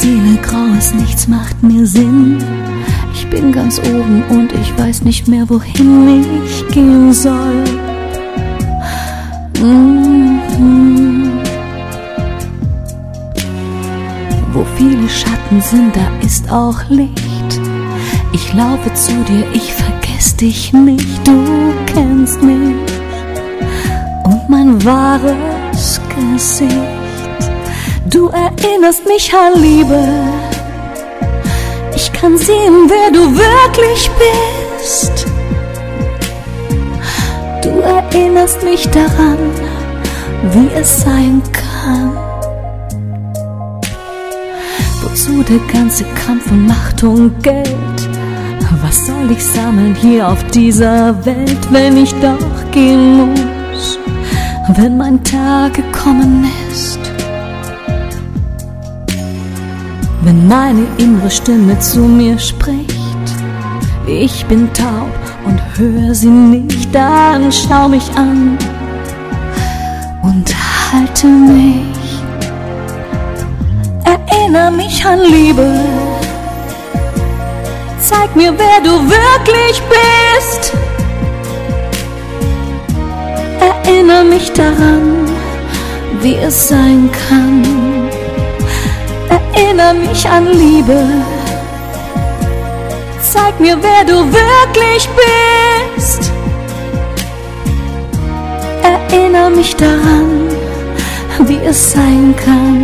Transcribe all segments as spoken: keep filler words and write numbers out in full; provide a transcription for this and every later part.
Seele grau ist, nichts macht mehr Sinn. Ich bin ganz oben und ich weiß nicht mehr, wohin ich gehen soll. Mhm. Wo viele Schatten sind, da ist auch Licht. Ich laufe zu dir, ich vergess dich nicht. Du kennst mich und mein wahres Gesicht. Du erinnerst mich an Liebe. Ich kann sehen, wer du wirklich bist. Du erinnerst mich daran, wie es sein kann. Wozu der ganze Kampf um Macht und Geld? Was soll ich sammeln hier auf dieser Welt, wenn ich doch gehen muss, wenn mein Tag gekommen ist? Wenn meine innere Stimme zu mir spricht, ich bin taub und höre sie nicht, dann schau mich an und halte mich. Erinnere mich an Liebe. Zeig mir, wer du wirklich bist. Erinnere mich daran, wie es sein kann. Erinnere mich an Liebe. Zeig mir, wer du wirklich bist. Erinnere mich daran, wie es sein kann.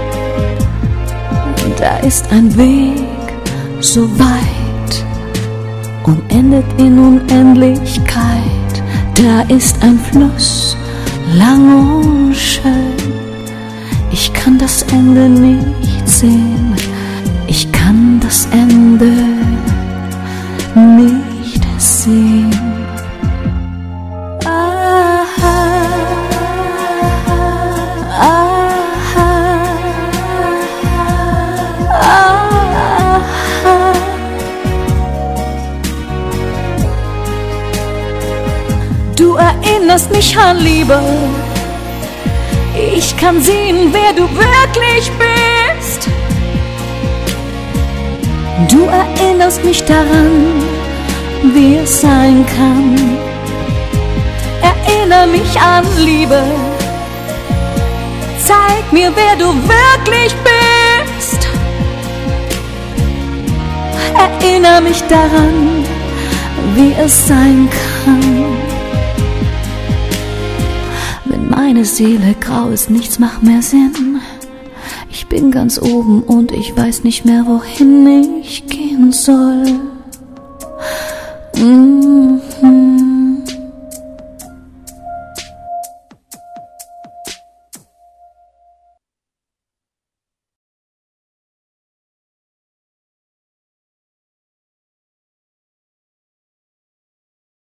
Da ist ein Weg so weit und endet in Unendlichkeit. Da ist ein Fluss lang und schön. Ich kann das Ende nicht sehen. Ich kann das Ende nicht sehen. Ah, ah, ah, ah, ah. Du erinnerst mich an Liebe. Ich kann sehen, wer du wirklich bist. Du erinnerst mich daran, wie es sein kann. Erinnere mich an Liebe. Zeig mir, wer du wirklich bist. Erinnere mich daran, wie es sein kann. Wenn meine Seele grau ist, nichts macht mehr Sinn. Ich bin ganz oben und ich weiß nicht mehr, wohin ich gehen soll. Mm.